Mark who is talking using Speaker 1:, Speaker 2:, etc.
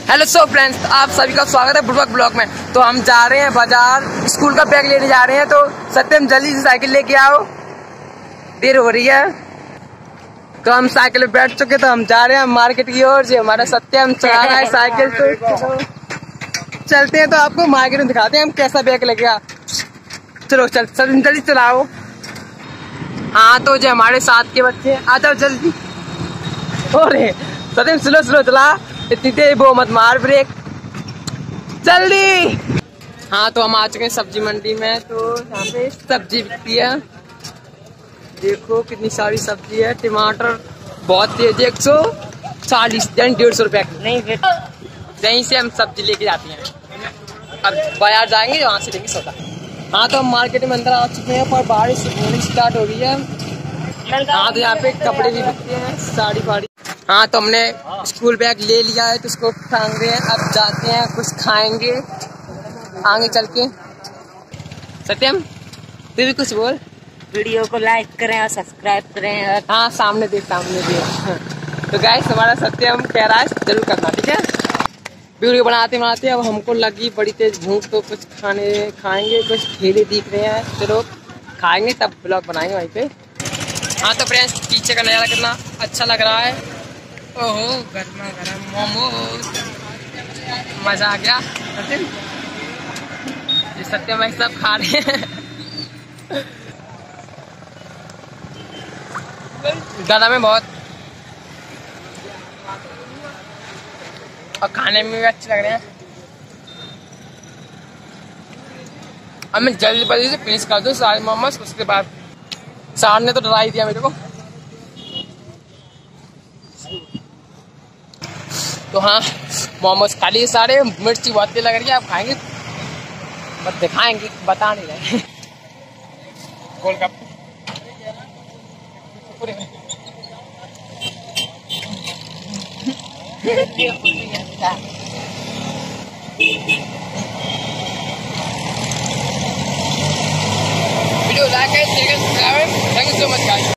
Speaker 1: Hello so friends, आप सभी का स्वागत है बुड़बक ब्लॉग में। तो हम जा रहे हैं बाजार, स्कूल का बैग लेने जा रहे हैं। तो सत्यम जल्दी से साइकिल लेके आओ, देर हो रही है। तो हम साइकिल पे बैठ चुके, तो हम जा रहे हैं मार्केट की ओर। जो हमारा सत्यम चला रहा है साइकिल, तो चलते हैं। तो आपको मार्केट में दिखाते हैं हम कैसा बैग लगेगा। चलो जल्दी चलाओ। हाँ, तो जो हमारे साथ के बच्चे आ जाओ जल्दी। अरे सत्यम स्लो चला, इतनी तेज वो मत मार ब्रेक, जल्दी। हाँ, तो हम आ चुके हैं सब्जी मंडी में। तो यहाँ पे सब्जी बिकती है, देखो कितनी सारी सब्जी है। टमाटर बहुत तेज है, 140 यानी 150 रुपए नहीं। यहीं से हम सब्जी लेके जाते हैं। अब बाजार जाएंगे, वहाँ से लेंगे सौदा। हाँ, तो हम मार्केट में अंदर आ चुके हैं, पर बारिश होनी स्टार्ट हो गई है। हाँ, तो यहाँ पे कपड़े भी बिकते हैं, साड़ी फाड़ी। हाँ, तो हमने स्कूल बैग ले लिया है, तो उसको टांग रहे हैं। अब जाते हैं, कुछ खाएंगे आगे चल के। सत्यम तू भी कुछ बोल।
Speaker 2: वीडियो को लाइक करें और सब्सक्राइब करें। और
Speaker 1: हाँ, सामने देख। तो गाइस, हमारा सत्यम कह रहा है जरूर करना, ठीक है। वीडियो बनाते अब हमको लगी बड़ी तेज भूख, तो कुछ खाएंगे। कुछ ठेले दिख रहे हैं, चलो खाएंगे तब ब्लॉग बनाएंगे वहीं पे। हाँ, तो फ्रेंड्स पीछे का नज़ारा कितना अच्छा लग रहा है। ओहो, गर्मा गर्म मोमोज, मजा आ गया। ये सत्यम भाई सब खा रहे हैं। गला में बहुत, और खाने में भी अच्छे लग रहे हैं। अब मैं जल्दी से फिनिश कर दूँ सारे मोमोज। उसके बाद सार ने तो डरा ही दिया मेरे को। तो हाँ, मोमोज खा लिए सारे। मिर्ची बहुत तेज लग रही है, आप खाएंगे बस दिखाएंगे, बता नहीं रहे। गोलगप्पे